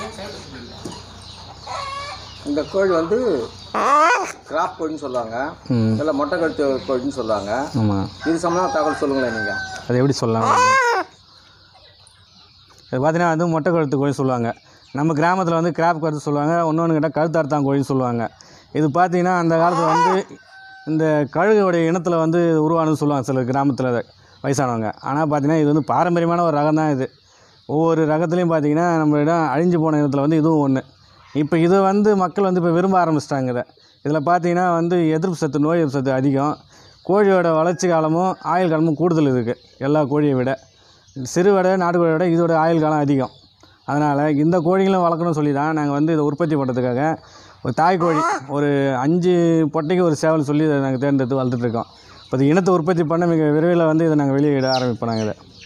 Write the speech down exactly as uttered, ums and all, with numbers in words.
இந்த கோழி வந்து கிராப் கோழின்னு சொல்லுவாங்க, இல்லை மொட்டை கழுத்து கோழின்னு சொல்லுவாங்க. ஆமாம். இது சம்மந்தமாக தகவல் சொல்லுங்களேன் நீங்கள். அது எப்படி சொல்லலாம்? இது பார்த்தீங்கன்னா வந்து மொட்டை கழுத்து கோழி சொல்லுவாங்க. நம்ம கிராமத்தில் வந்து கிராப் கழுத்து சொல்லுவாங்க, இன்னொன்று கேட்டால் கழுத்தார்த்தான் கோழின்னு சொல்லுவாங்க. இது பார்த்தீங்கன்னா அந்த காலத்தில் வந்து இந்த கழுகுடைய இனத்தில் வந்து உருவானு சொல்லுவாங்க சில கிராமத்தில் வயசானவங்க. ஆனால் பார்த்தீங்கன்னா இது வந்து பாரம்பரியமான ஒரு ரகம் தான். இது ஒவ்வொரு ரகத்துலேயும் பார்த்தீங்கன்னா நம்மளிடம் அழிஞ்சு போன இனத்தில் வந்து இதுவும் ஒன்று. இப்போ இது வந்து மக்கள் வந்து இப்போ விரும்ப ஆரம்பிச்சிட்டாங்க. இதை இதில் பார்த்தீங்கன்னா வந்து எதிர்ப்பு சத்து, நோய் எதிர்ப்பு சத்து அதிகம். கோழியோட வளர்ச்சி காலமும் ஆயுள் காலமும் கூடுதல் இருக்குது எல்லா கோழியை விட. சிறுவடை நாட்டுக்கோழியை விட இதோட ஆயுள் காலம் அதிகம். அதனால் இந்த கோழிகளும் வளர்க்கணும்னு சொல்லி தான் நாங்கள் வந்து இதை உற்பத்தி பண்ணுறதுக்காக ஒரு தாய்க்கோழி ஒரு அஞ்சு பொட்டைக்கு ஒரு சேவல் சொல்லி இதை நாங்கள் தேர்ந்தெடுத்து வளர்த்துட்ருக்கோம். இப்போ இனத்தை உற்பத்தி பண்ண மிக விரைவில் வந்து இதை நாங்கள் வெளியிட ஆரம்பிப்போம். நாங்கள் இதை